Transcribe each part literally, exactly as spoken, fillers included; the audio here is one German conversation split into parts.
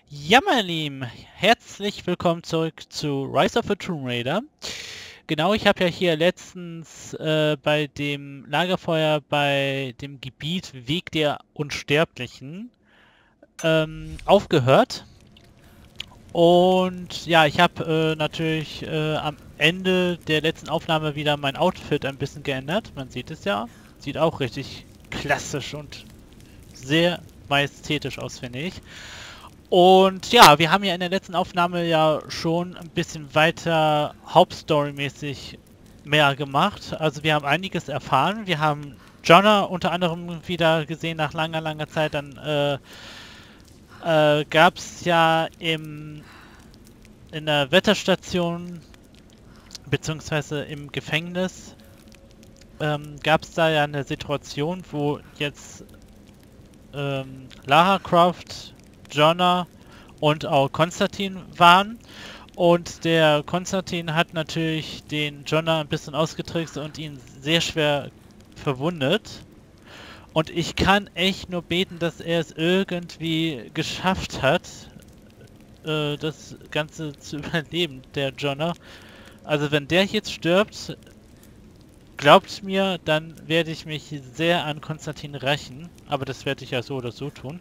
Ja, meine Lieben, herzlich willkommen zurück zu Rise of the Tomb Raider. Genau, ich habe ja hier letztens äh, bei dem Lagerfeuer bei dem Gebiet Weg der Unsterblichen ähm, aufgehört. Und ja, ich habe äh, natürlich äh, am Ende der letzten Aufnahme wieder mein Outfit ein bisschen geändert. Man sieht es ja. Sieht auch richtig klassisch und sehr majestätisch aus, finde ich. Und ja, wir haben ja in der letzten Aufnahme ja schon ein bisschen weiter Hauptstory-mäßig mehr gemacht. Also wir haben einiges erfahren. Wir haben Jonna unter anderem wieder gesehen nach langer, langer Zeit. Dann äh, äh, gab es ja im, in der Wetterstation beziehungsweise im Gefängnis ähm, gab es da ja eine Situation, wo jetzt ähm, Lara Croft, Jonna und auch Konstantin waren. Und der Konstantin hat natürlich den Jonna ein bisschen ausgetrickst und ihn sehr schwer verwundet. Und ich kann echt nur beten, dass er es irgendwie geschafft hat, äh, das Ganze zu überleben, der Jonna. Also wenn der jetzt stirbt, glaubt mir, dann werde ich mich sehr an Konstantin rächen. Aber das werde ich ja so oder so tun.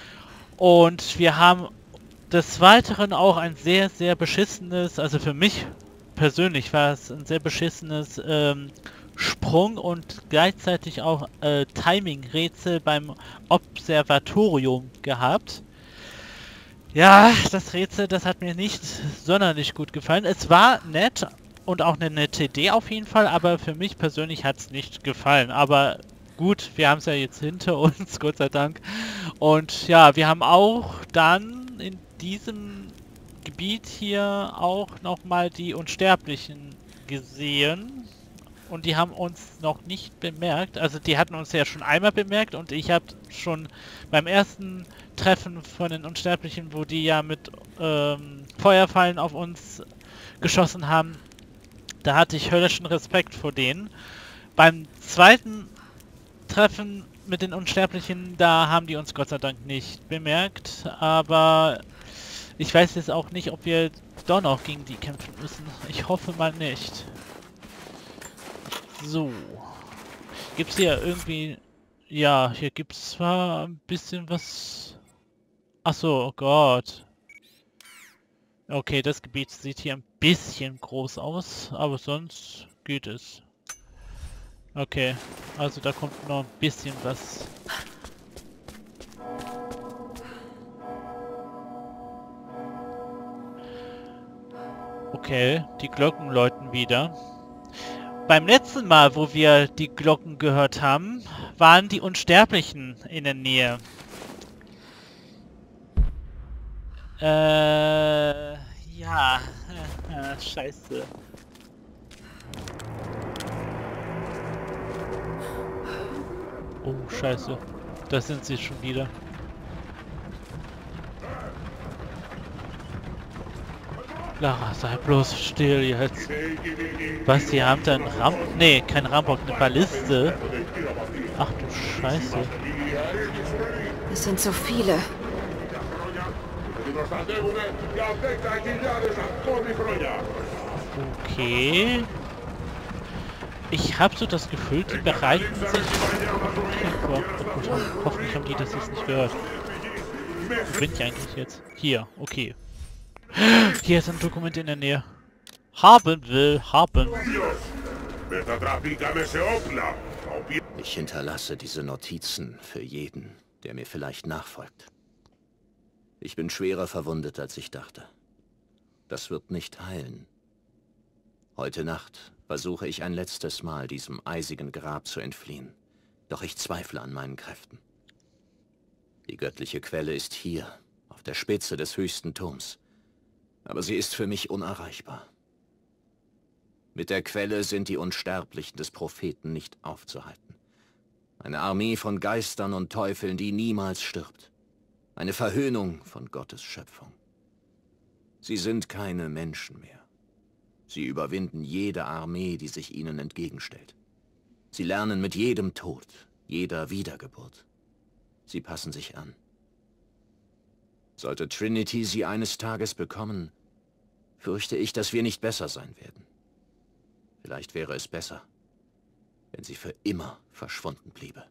Und wir haben des Weiteren auch ein sehr, sehr beschissenes, also für mich persönlich war es ein sehr beschissenes ähm, Sprung und gleichzeitig auch äh, Timing-Rätsel beim Observatorium gehabt. Ja, das Rätsel, das hat mir nicht sonderlich gut gefallen. Es war nett und auch eine nette Idee auf jeden Fall, aber für mich persönlich hat es nicht gefallen. Aber gut, wir haben es ja jetzt hinter uns, Gott sei Dank. Und ja, wir haben auch dann in diesem Gebiet hier auch nochmal die Unsterblichen gesehen. Und die haben uns noch nicht bemerkt. Also die hatten uns ja schon einmal bemerkt und ich habe schon beim ersten Treffen von den Unsterblichen, wo die ja mit ähm, Feuerpfeilen auf uns geschossen haben, da hatte ich höllischen Respekt vor denen. Beim zweiten Treffen mit den Unsterblichen, da haben die uns Gott sei Dank nicht bemerkt, aber ich weiß jetzt auch nicht, ob wir doch noch gegen die kämpfen müssen. Ich hoffe mal nicht. So. Gibt's hier irgendwie... Ja, hier gibt's zwar ein bisschen was... Ach so, oh Gott. Okay, das Gebiet sieht hier ein bisschen groß aus, aber sonst geht es. Okay, also da kommt noch ein bisschen was. Okay, die Glocken läuten wieder. Beim letzten Mal, wo wir die Glocken gehört haben, waren die Unsterblichen in der Nähe. Äh, ja. Äh, scheiße. Oh, scheiße. Da sind sie schon wieder. Lara, sei bloß still jetzt. Was, sie haben da einen Ramp... Nee, kein Rambock, eine Balliste. Ach du Scheiße. Es sind so viele. Okay. Ich habe so das Gefühl, die bereiten sich vor. Gut, hoffentlich haben die das jetzt nicht gehört. Wo bin ich eigentlich jetzt? Hier, okay. Hier ist ein Dokument in der Nähe. Haben will, haben. Ich hinterlasse diese Notizen für jeden, der mir vielleicht nachfolgt. Ich bin schwerer verwundet, als ich dachte. Das wird nicht heilen. Heute Nacht versuche ich ein letztes Mal, diesem eisigen Grab zu entfliehen. Doch ich zweifle an meinen Kräften. Die göttliche Quelle ist hier, auf der Spitze des höchsten Turms. Aber sie ist für mich unerreichbar. Mit der Quelle sind die Unsterblichen des Propheten nicht aufzuhalten. Eine Armee von Geistern und Teufeln, die niemals stirbt. Eine Verhöhnung von Gottes Schöpfung. Sie sind keine Menschen mehr. Sie überwinden jede Armee, die sich ihnen entgegenstellt. Sie lernen mit jedem Tod, jeder Wiedergeburt. Sie passen sich an. Sollte Trinity sie eines Tages bekommen, fürchte ich, dass wir nicht besser sein werden. Vielleicht wäre es besser, wenn sie für immer verschwunden bliebe.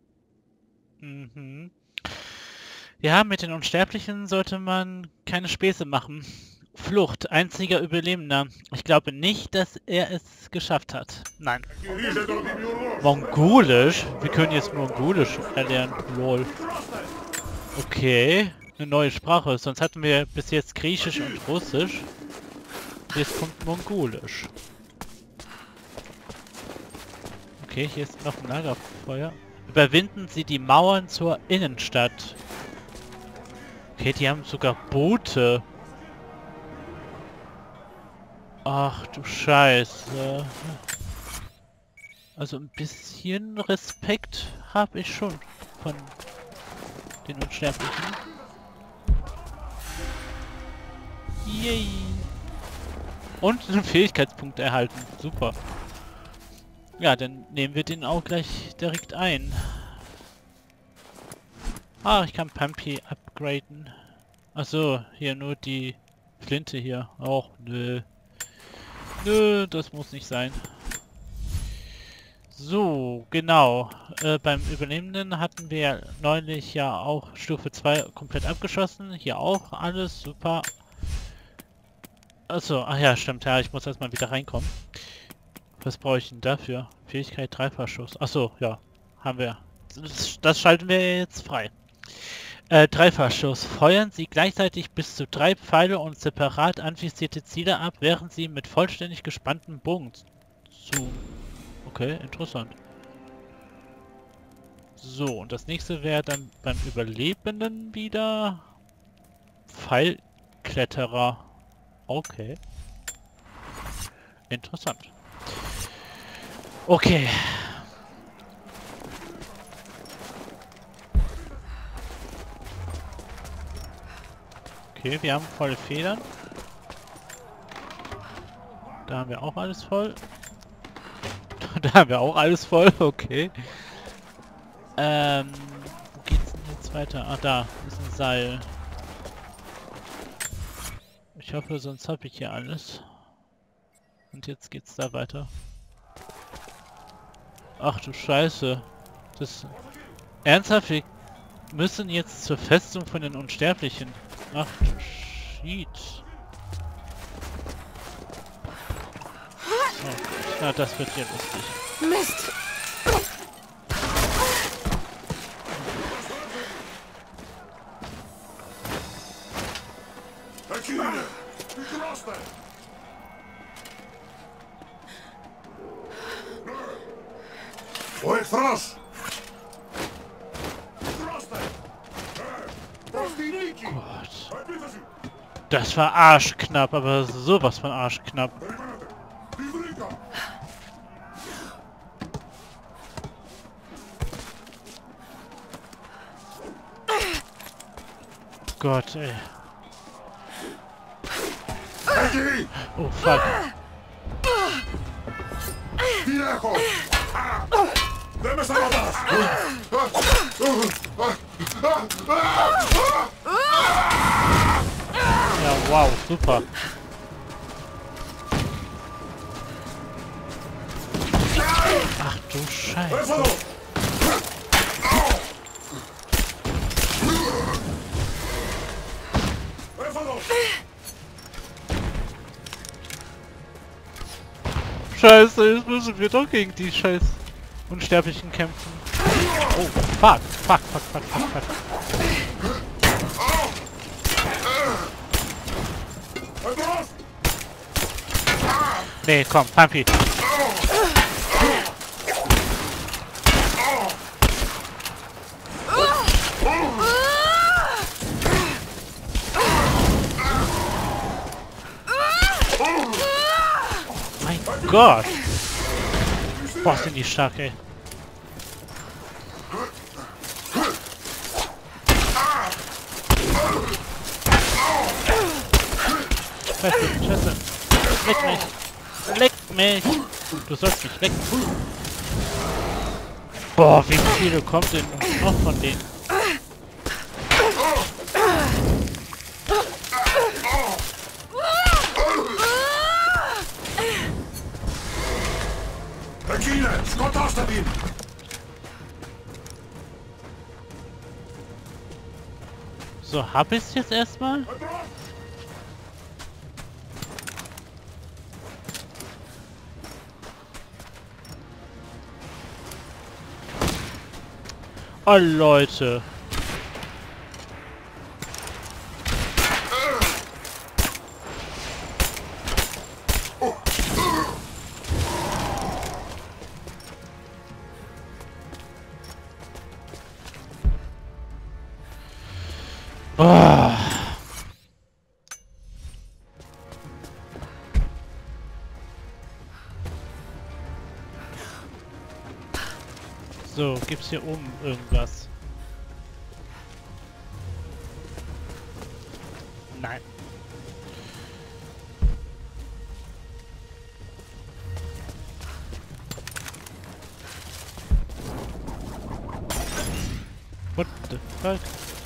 Mhm. Ja, mit den Unsterblichen sollte man keine Späße machen. Flucht, einziger Überlebender. Ich glaube nicht, dass er es geschafft hat. Nein. Mongolisch? Wir können jetzt Mongolisch erlernen. Lol. Okay. Eine neue Sprache. Sonst hatten wir bis jetzt Griechisch und Russisch. Jetzt kommt Mongolisch. Okay, hier ist noch ein Lagerfeuer. Überwinden Sie die Mauern zur Innenstadt. Okay, die haben sogar Boote. Ach du Scheiße. Also ein bisschen Respekt habe ich schon von den Unsterblichen. Yay. Und einen Fähigkeitspunkt erhalten. Super. Ja, dann nehmen wir den auch gleich direkt ein. Ah, ich kann Pumpy upgraden. Achso, hier nur die Flinte hier. Auch nö. Nö, das muss nicht sein. So, genau. Äh, beim Überlebenden hatten wir ja neulich ja auch Stufe zwei komplett abgeschossen. Hier auch alles super. Achso, ach ja, stimmt. Ja, ich muss erstmal wieder reinkommen. Was brauche ich denn dafür? Fähigkeit Dreifachschuss. Achso, ja. Haben wir. Das, das schalten wir jetzt frei. Äh, Dreifachschuss. Feuern Sie gleichzeitig bis zu drei Pfeile und separat anvisierte Ziele ab, während Sie mit vollständig gespanntem Bogen zu... Okay, interessant. So, und das nächste wäre dann beim Überlebenden wieder... Pfeilkletterer. Okay. Interessant. Okay. Okay, wir haben volle Federn. Da haben wir auch alles voll. Da haben wir auch alles voll, okay. Ähm, wo geht's denn jetzt weiter? Ah, da ist ein Seil. Ich hoffe, sonst habe ich hier alles. Und jetzt geht's da weiter. Ach du Scheiße. Das... Ernsthaft, wir müssen jetzt zur Festung von den Unsterblichen. Ach du Shit. Oh, na, das wird ja lustig. Mist! Gott. Das war arschknapp, aber sowas von arschknapp. Gott, ey. Oh, fuck. Ja, wow, super. Ach du Scheiße. Scheiße, jetzt müssen wir doch gegen die scheiß Unsterblichen kämpfen. Oh, fuck, fuck, fuck, fuck, fuck, fuck. Nee, komm, Pumpy. Mein Gott. Boah, sind die stark, ey. Scheiße, scheiße. Leck mich. Leck mich. Du sollst mich lecken. Boah, wie viele kommt denn noch von denen? So, hab ich's jetzt erstmal? Oh Leute. Oh. So, gibt's hier oben irgendwas? Nein. What the fuck?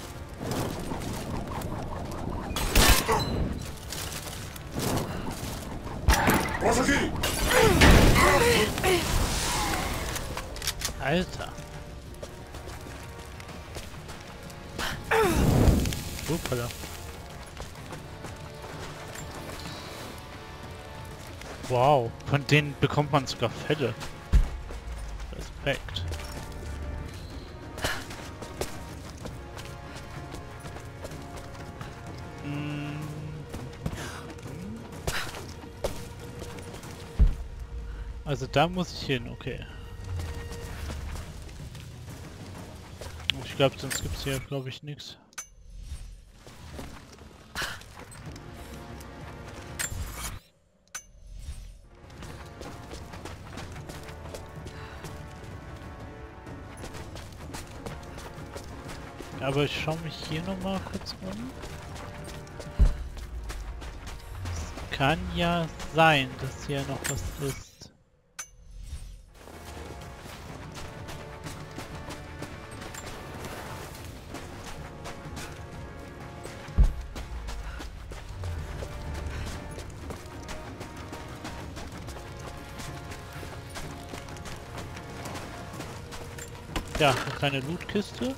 Alter. Hoppala. Wow, von denen bekommt man sogar Fälle. Respekt. Hm. Also da muss ich hin, okay. Ich glaube, sonst gibt es hier, glaube ich, nichts. Aber ich schaue mich hier noch mal kurz um. Es kann ja sein, dass hier noch was ist. Ja, eine kleine Lootkiste.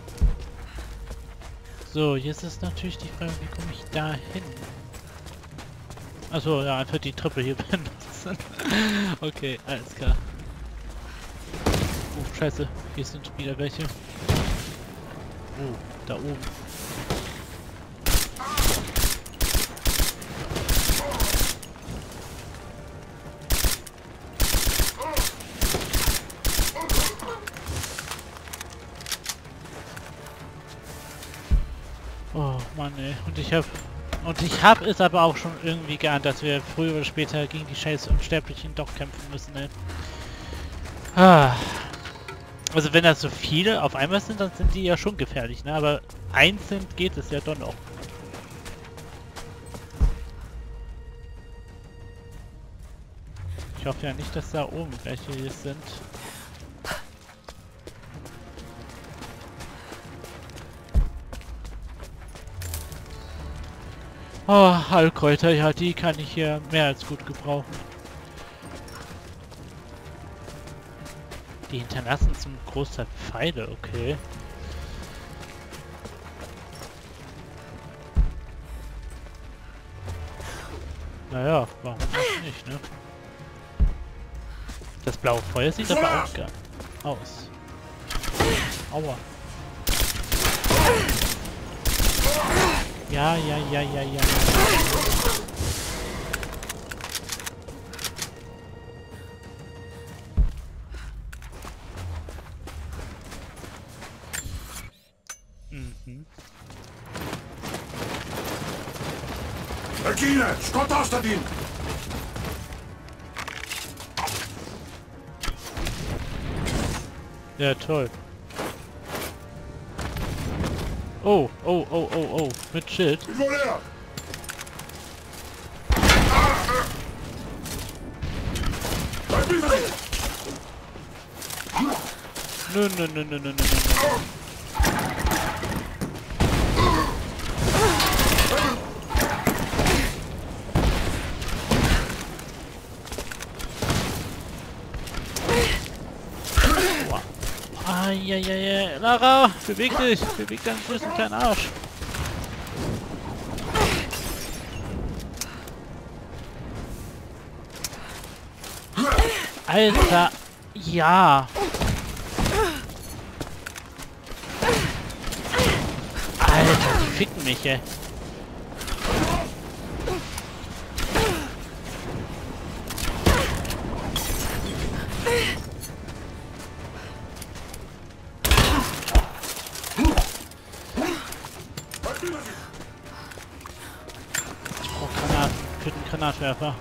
So, jetzt ist natürlich die Frage, wie komme ich da hin? Achso, ja, einfach die Treppe hier benutzen. Okay, alles klar. Oh, scheiße, hier sind wieder welche. Oh, da oben. Oh Mann, ey. Und ich hab... Und ich hab es aber auch schon irgendwie geahnt, dass wir früher oder später gegen die scheiß Unsterblichen doch kämpfen müssen, ey. Ah. Also wenn das so viele auf einmal sind, dann sind die ja schon gefährlich, ne? Aber einzeln geht es ja doch noch. Ich hoffe ja nicht, dass da oben welche hier sind. Oh, Heilkräuter, ja, die kann ich hier mehr als gut gebrauchen. Die hinterlassen zum Großteil Pfeile, okay. Naja, warum auch nicht, ne? Das blaue Feuer sieht aber auch geil aus. Aua. Ja, ja, ja, ja, ja. Mhm. Regine, Scott Astadin! Ja, toll. Oh, oh, oh, oh, oh, mit Schild. Nö, nö, nö, nö, nö, nö, nö. Eieiei, Lara, beweg dich, beweg deinen süßen kleinen Arsch. Alter, ja. Alter, die ficken mich, ey. Ich brauche Granaten für den Granatwerfer.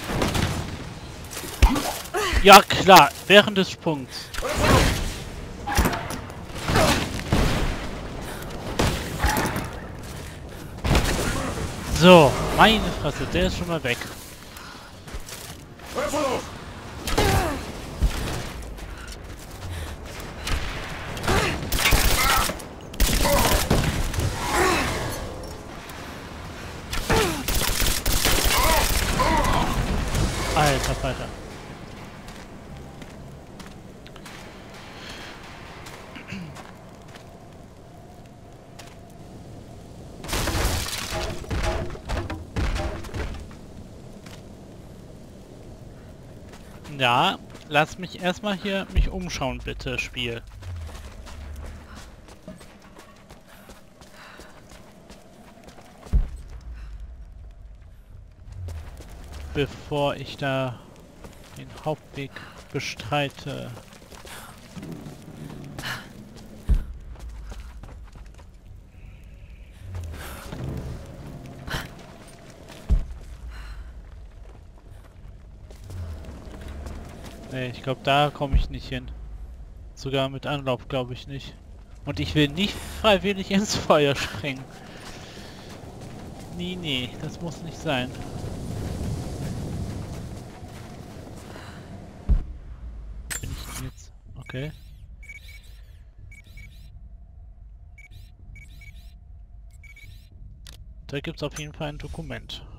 Ja klar, während des Sprungs. So, meine Fresse, der ist schon mal weg. Alter Falter. Ja, lass mich erstmal hier mich umschauen, bitte, Spiel. Bevor ich da den Hauptweg bestreite. Nee, ich glaube, da komme ich nicht hin. Sogar mit Anlauf glaube ich nicht. Und ich will nicht freiwillig ins Feuer springen. Nee, nee, das muss nicht sein. Bin ich denn jetzt? Okay. Da gibt es auf jeden Fall ein Dokument.